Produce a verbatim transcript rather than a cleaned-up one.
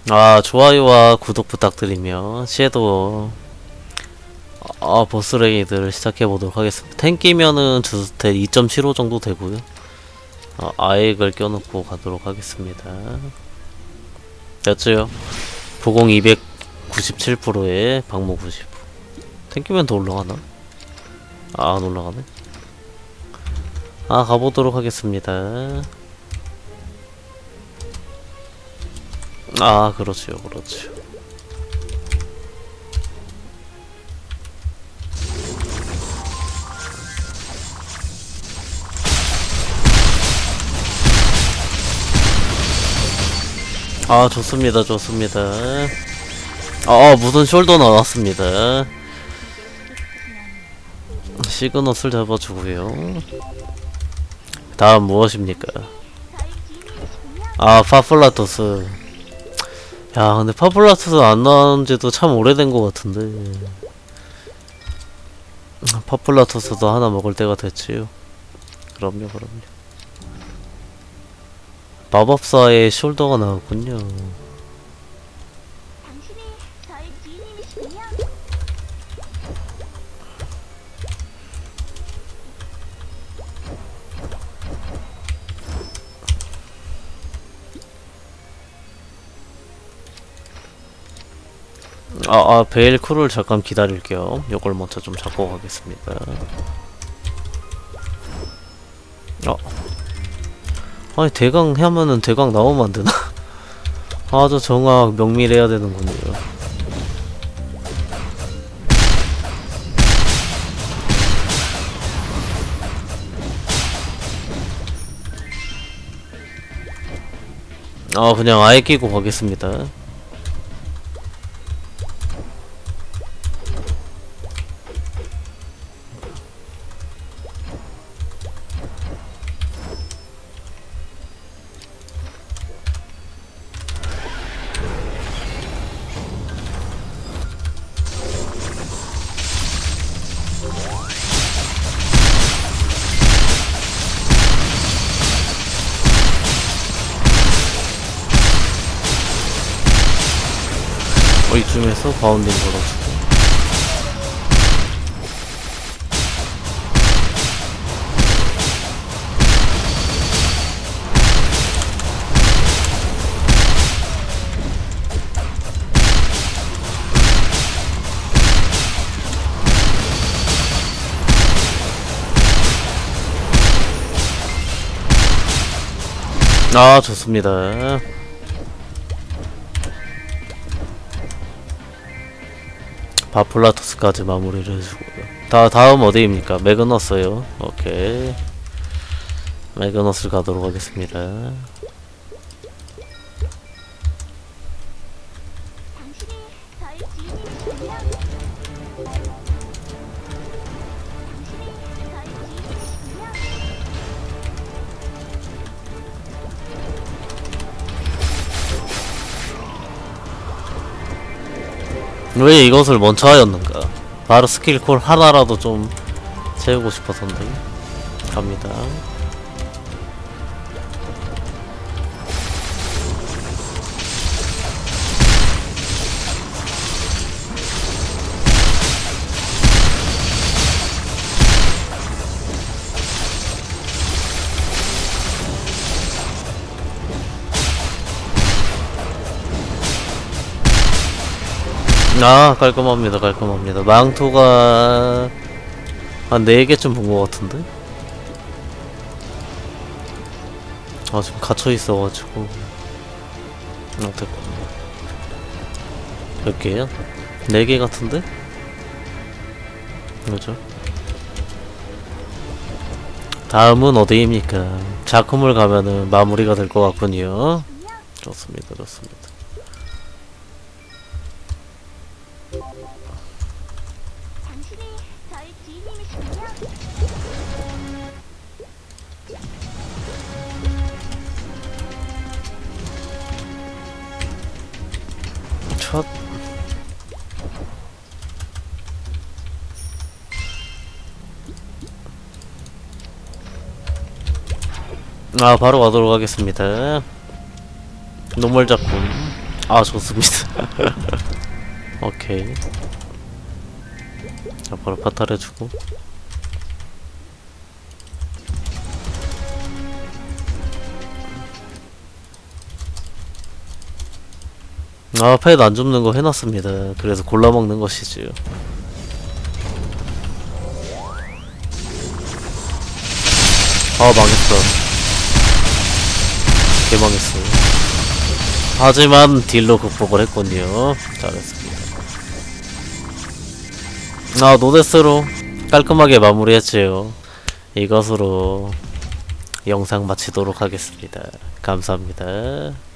아, 좋아요와 구독 부탁드리며 섀도우 아, 보스레이드를 시작해보도록 하겠습니다. 탱키면은 주스탯 이 점 칠오 정도 되고요. 아, 아액을 껴놓고 가도록 하겠습니다. 됐죠? 보공 이백구십칠 퍼센트에 방모 구십 퍼센트. 탱키면 더 올라가나? 아, 안 올라가네. 아, 가보도록 하겠습니다. 아, 그렇지요, 그렇지요. 아, 좋습니다, 좋습니다. 아, 무슨 숄더 나왔습니다. 시그넛을 잡아주고요. 다음 무엇입니까? 아, 파플라토스. 야, 근데 파플라토스 안 나온지도 참 오래된 것 같은데. 파플라토스도 하나 먹을 때가 됐지요. 그럼요, 그럼요. 마법사의 숄더가 나왔군요. 아, 아, 베일 쿨을 잠깐 기다릴게요. 요걸 먼저 좀 잡고 가겠습니다. 어. 아니, 대강 하면은 대강 나오면 안 되나? 아주 정확 명밀해야 되는군요. 아, 그냥 아예 끼고 가겠습니다. 어, 이쯤에서 바운딩 걸어주고. 아, 좋습니다. 바플라토스까지 마무리를 해주고요. 다, 다음 어디입니까? 매그너스요. 오케이. 매그너스 가도록 하겠습니다. 왜 이것을 먼저 하였는가? 바로 스킬콜 하나라도 좀 채우고 싶어서인데. 갑니다. 아, 깔끔합니다, 깔끔합니다. 망토가 한 네 개쯤 본 것 같은데? 아, 지금 갇혀있어가지고. 어, 됐고. 몇 개야? 네 개 같은데? 그죠? 다음은 어디입니까? 작품을 가면은 마무리가 될 것 같군요. 좋습니다, 좋습니다. 첫 아, 바로 가도록 하겠습니다. 노멀 작품 아 좋습니다. 오케이. 자 바로 파탈해주고. 아 펫 안 줍는 거 해놨습니다. 그래서 골라 먹는 것이지요. 아 망했다. 개망했어. 하지만 딜로 극복을 했군요. 잘했습니다. 아 노데스로 깔끔하게 마무리했지요. 이것으로 영상 마치도록 하겠습니다. 감사합니다.